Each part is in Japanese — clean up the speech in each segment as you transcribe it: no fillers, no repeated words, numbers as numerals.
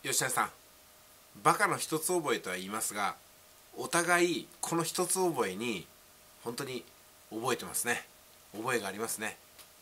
吉谷さん、バカの一つ覚えとは言いますが、お互いこの一つ覚えに本当に覚えてますね。覚えがありますね。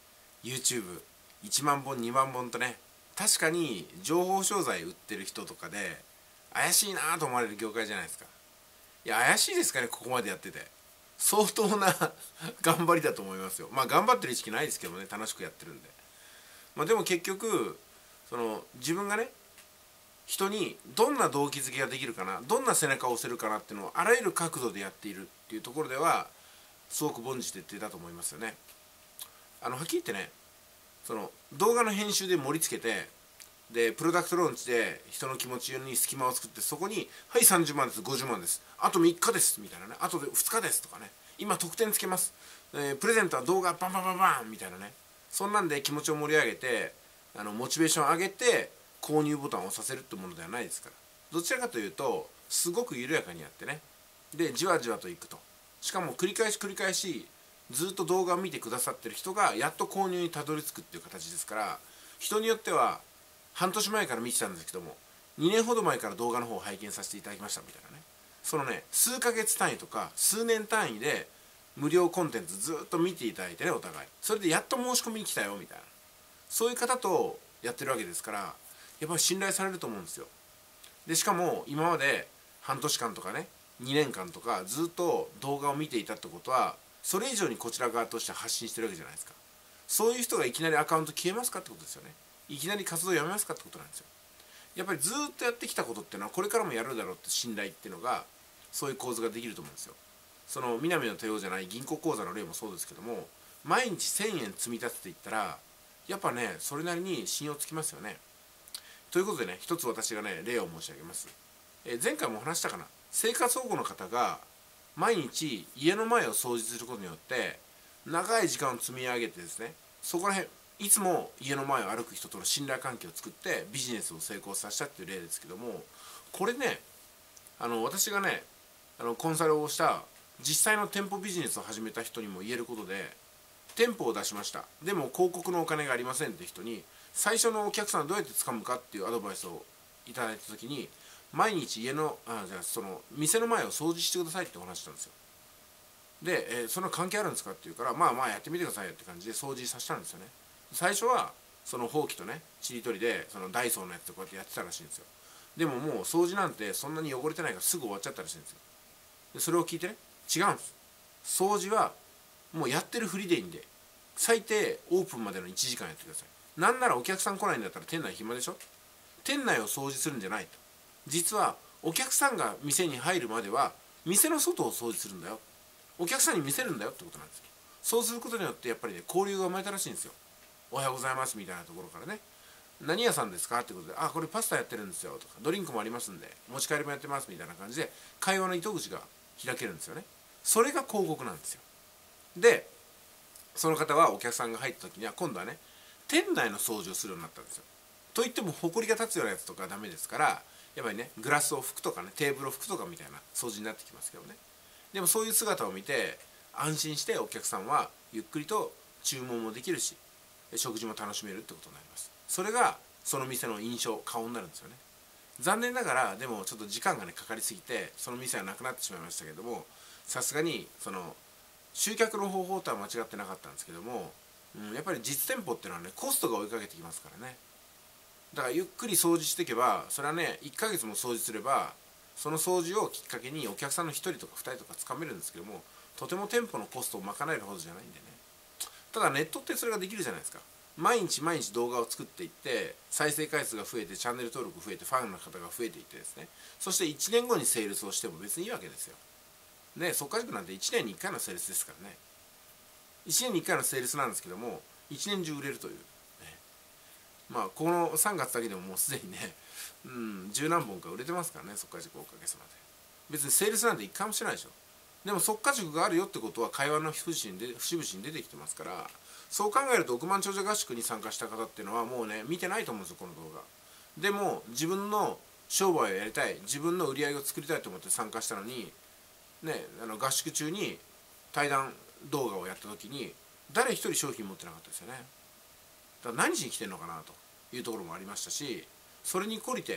YouTube1 万本2万本とね、確かに情報商材売ってる人とかで怪しいなと思われる業界じゃないですか。いや、怪しいですかね、ここまでやってて。相当な頑張りだと思いますよ。まあ頑張ってる意識ないですけどね、楽しくやってるんで。まあでも結局自分がね、人にどんな動機づけができるかな、どんな背中を押せるかなっていうのをあらゆる角度でやっているっていうところではすごく凡事徹底だと思いますよね。はっきり言ってね、動画の編集で盛り付けて、でプロダクトローンチで人の気持ちに隙間を作って、そこにはい30万です、50万です、あと3日ですみたいなね、あとで2日ですとかね、今特典つけます、プレゼントは動画バンバンバンバンみたいなね、そんなんで気持ちを盛り上げてモチベーションを上げて購入ボタンを押させるってものではないですから、どちらかというとすごく緩やかにやってね、でじわじわといくと、しかも繰り返し繰り返しずっと動画を見てくださってる人がやっと購入にたどり着くっていう形ですから、人によっては半年前から見てたんですけども、2年ほど前から動画の方を拝見させていただきましたみたいなね、数ヶ月単位とか数年単位で無料コンテンツずっと見ていただいてね、お互いそれでやっと申し込みに来たよみたいな、そういう方とやってるわけですから、やっぱり信頼されると思うんですよ。でしかも今まで半年間とかね、2年間とかずっと動画を見ていたってことは、それ以上にこちら側として発信してるわけじゃないですか。そういう人がいきなりアカウント消えますかってことですよね。いきなり活動やめますかってことなんですよ。やっぱりずっとやってきたことっていうのはこれからもやるだろうって信頼っていうのが、そういう構図ができると思うんですよ。南の帝王じゃない銀行口座の例もそうですけども、毎日1000円積み立てていったらやっぱね、それなりに信用つきますよね。ということでね、一つ私がね例を申し上げます。前回もお話したかな、生活保護の方が毎日家の前を掃除することによって長い時間を積み上げてですね、そこら辺いつも家の前を歩く人との信頼関係を作ってビジネスを成功させたっていう例ですけども、これね、私がねコンサルをした実際の店舗ビジネスを始めた人にも言えることで、店舗を出しました、でも広告のお金がありませんって人に、最初のお客さんどうやって掴むかっていうアドバイスをいただいた時に、毎日じゃあ店の前を掃除してくださいってお話したんですよ。で、その関係あるんですかって言うから、まあまあやってみてくださいよって感じで掃除させたんですよね。最初はそのほうきとねちりとりでダイソーのやつでこうやってやってたらしいんですよ。でももう掃除なんてそんなに汚れてないからすぐ終わっちゃったらしいんですよ。でそれを聞いてね、違うんです、掃除はもうやってるふりでいいんで、最低オープンまでの1時間やってください。なんならお客さん来ないんだったら店内暇でしょ、店内を掃除するんじゃないと、実はお客さんが店に入るまでは店の外を掃除するんだよ、お客さんに見せるんだよってことなんですよ。そうすることによってやっぱりね、交流が生まれたらしいんですよ。おはようございますみたいなところからね、何屋さんですかってことで、あ、これパスタやってるんですよとか、ドリンクもありますんで持ち帰りもやってますみたいな感じで会話の糸口が開けるんですよね。それが広告なんですよ。でその方はお客さんが入った時には今度はね、店内の掃除をするようになったんですよ。といっても埃が立つようなやつとかはダメですから、やっぱりねグラスを拭くとかね、テーブルを拭くとかみたいな掃除になってきますけどね。でもそういう姿を見て安心してお客さんはゆっくりと注文もできるし、食事も楽しめるってことになります。それがその店の印象、顔になるんですよね。残念ながらでもちょっと時間がねかかりすぎてその店はなくなってしまいましたけども、さすがに集客の方法とは間違ってなかったんですけども、やっぱり実店舗っていうのはねコストが追いかけてきますからね。だからゆっくり掃除していけば、それはね1ヶ月も掃除すればその掃除をきっかけにお客さんの1人とか2人とかつかめるんですけども、とても店舗のコストを賄えるほどじゃないんでね。ただネットってそれができるじゃないですか。毎日毎日動画を作っていって再生回数が増えてチャンネル登録増えてファンの方が増えていってですね、そして1年後にセールスをしても別にいいわけですよ。ね、速稼塾なんて1年に1回のセールスですからね。1年に1回のセールスなんですけども1年中売れるという、ね、まあこの3月だけでももうすでにね、十何本か売れてますからね、速稼塾おかげさまで。別にセールスなんて1回もしてないでしょ。でも速稼塾があるよってことは会話の節々に出てきてますから、そう考えると億万長者合宿に参加した方っていうのはもうね見てないと思うんですよ、この動画。でも自分の商売をやりたい、自分の売り上げを作りたいと思って参加したのにね、合宿中に対談動画をやった時に誰一人商品持ってなかったですよね。だから何しに来てんのかなというところもありましたし、それに懲りて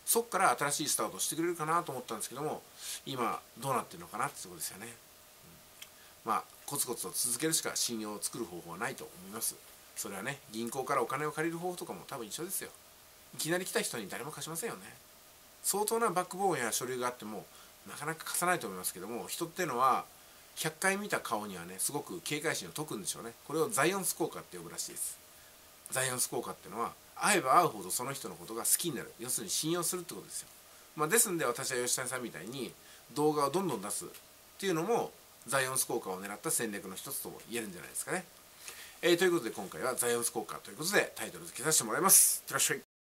そこから新しいスタートをしてくれるかなと思ったんですけども、今どうなってるのかなってとこですよね。まあコツコツと続けるしか信用を作る方法はないと思います。それはね、銀行からお金を借りる方法とかも多分一緒ですよ。いきなり来た人に誰も貸しませんよね。相当なバックボーンや書類があってもなかなか貸さないと思いますけども、人っていうのは100回見た顔にはね、すごく警戒心を解くんでしょうね。これをザイオンス効果って呼ぶらしいです。ザイオンス効果っていうのは、会えば会うほどその人のことが好きになる、要するに信用するってことですよ。ですんで私は吉谷さんみたいに動画をどんどん出すっていうのもザイオンス効果を狙った戦略の一つとも言えるんじゃないですかね。ということで今回はザイオンス効果ということでタイトル付けさせてもらいます。いってらっしゃい。